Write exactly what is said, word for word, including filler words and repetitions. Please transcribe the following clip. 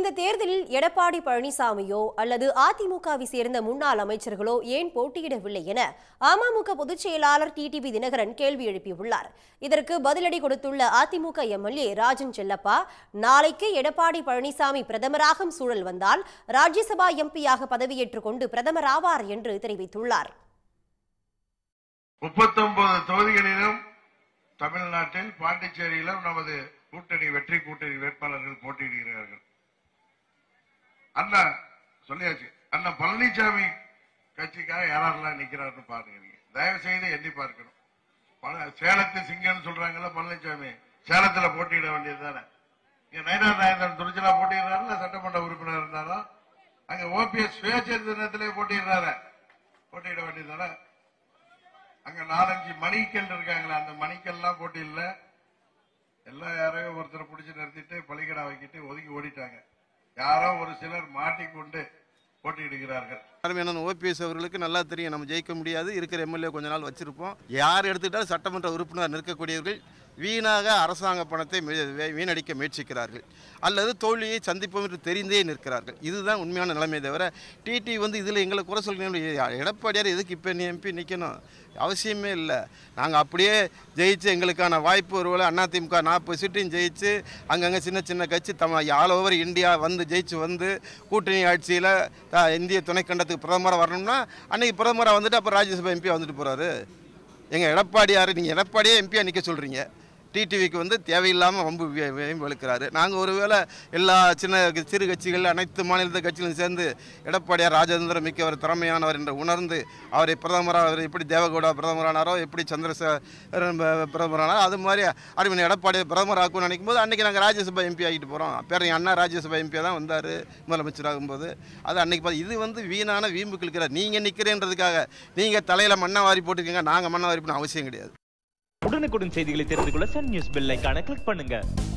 இந்த தேர்தலில் எடப்பாடி பழனிசாமியோ அல்லது அதிமுகவை சேர்ந்த முன்னாள் அமைச்சர்களோ ஏன் போட்டியிடவில்லை என அமமுக பொதுச் செயலாளர் டிடிவி தினகரன் கேள்வி எழுப்பியுள்ளார். இதற்கு பதிலடி கொடுத்துள்ள அதிமுக எம்எல்ஏ ராஜன் செல்லப்பா, நாளைக்கு எடப்பாடி பழனிசாமி பிரதமராகும் சூழல் வந்தால் ராஜ்யசபா எம்பியாக பதவியேற்றுக் கொண்டு பிரதமர் ஆவார் என்று தெரிவித்துள்ளார். முப்பத்தி ஒன்பது தொகுதிகளிலும் தமிழ்நாட்டில் பாண்டிச்சேரியிலும் நமது கூட்டணி வெற்றி கூட்டணி வேட்பாளர்கள் போட்டியிடுகிறார்கள். அண்ணா சொல்லியாச்சு. அண்ணா பழனிசாமி கட்சிக்காக யாரெல்லாம் நிக்கிறாருன்னு பாருங்க. நீங்க தயவு செய்து எண்ணி பார்க்கணும். சேலத்து சிங்கன்னு சொல்றாங்கல்ல, பழனிசாமி சேலத்துல போட்டியிட வேண்டியது தானே. இங்க நயனா நாயந்தன் துணிச்சலா போட்டிடுறாருல, சட்டமன்ற உறுப்பினர் இருந்தாலும் அங்க ஓபிஎஸ் சுயேட்சை தினத்திலே போட்டிடுறாரு, போட்டியிட வேண்டியது தானே. அங்க நாலஞ்சு மணிக்கல் இருக்காங்களா, அந்த மணிக்கல் எல்லாம் போட்டி இல்ல. எல்லா யாரையும் ஒருத்தரை பிடிச்சு நிறுத்திட்டு பள்ளிக்கடா வைக்கிட்டு ஒதுக்கி ஓடிட்டாங்க. யாரோ ஒரு சிலர் மாட்டிக்கொண்டு போட்டியிடுகிறார்கள். ஓபிஎஸ் அவர்களுக்கு நல்லா தெரியும், நம்ம ஜெயிக்க முடியாது, இருக்கிற எம்எல்ஏ கொஞ்ச நாள் வச்சிருப்போம். யார் எடுத்துக்கிட்டாலும் சட்டமன்ற உறுப்பினர் நிற்கக்கூடியவர்கள் வீணாக அரசாங்க பணத்தை வீணடிக்க முயற்சிக்கிறார்கள் அல்லது தோல்வியை சந்திப்போம் என்று தெரிந்தே நிற்கிறார்கள். இதுதான் உண்மையான நிலைமை. தவிர டிடி வந்து இதில் எங்களை குறை சொல்லணும், எடப்பாடியார் எதுக்கு இப்போ எம்பி நிற்கணும் அவசியமே இல்லை. நாங்கள் அப்படியே ஜெயிச்சு எங்களுக்கான வாய்ப்பு ஒருவேளை அதிமுக நாற்பது சீட்டையும் ஜெயிச்சு அங்கங்கே சின்ன சின்ன கட்சி தம் ஆல் ஓவர் இந்தியா வந்து ஜெயிச்சு வந்து கூட்டணி ஆட்சியில் இந்திய துணைக்கண்டத்துக்கு பிரதமராக வரணும்னா அன்றைக்கி பிரதமராக வந்துட்டு அப்புறம் ராஜ்யசபா எம்பியாக வந்துட்டு போகிறாரு. எங்கள் எடப்பாடியார் நீங்கள் எடப்பாடியே எம்பியாக நிற்க சொல்கிறீங்க, டிடிவிக்கு வந்து தேவையில்லாமல் வம்பு வலுக்கிறாரு. நாங்கள் ஒருவேளை எல்லா சின்ன சிறு கட்சிகள் அனைத்து மாநிலத்த கட்சிகளும் சேர்ந்து எடப்பாடியார் ராஜேந்திர மிக்கவர் திறமையானவர் என்று உணர்ந்து அவரை பிரதமராக அவர் எப்படி தேவகவுடா பிரதமரானாரோ, எப்படி சந்திரசேகரன் பிரதமரானாரோ, அது மாதிரி அருமையான எடப்பாடியார் பிரதமர் ஆக்கும்னு நினைக்கும் போது அன்றைக்கி நாங்கள் ராஜ்யசபா எம்பி ஆகிட்டு போகிறோம். பேர் அண்ணா ராஜ்யசபா எம்பியாக தான் வந்தார் முதலமைச்சர் ஆகும்போது. அது அன்றைக்கி பார்த்து இது வந்து வீணான வீம்புக்கு இருக்கிறார். நீங்கள் நிற்கிறேன்றதுக்காக நீங்கள் தலையில் மண்ணை வாரி போட்டுருக்கீங்க, நாங்கள் மண்ணை வாரி போன அவசியம் கிடையாது. உடனுக்குடன் செய்திகளை தெரிந்து கொள்ள சன் நியூஸ் பெல் ஐகானை கிளிக் பண்ணுங்க.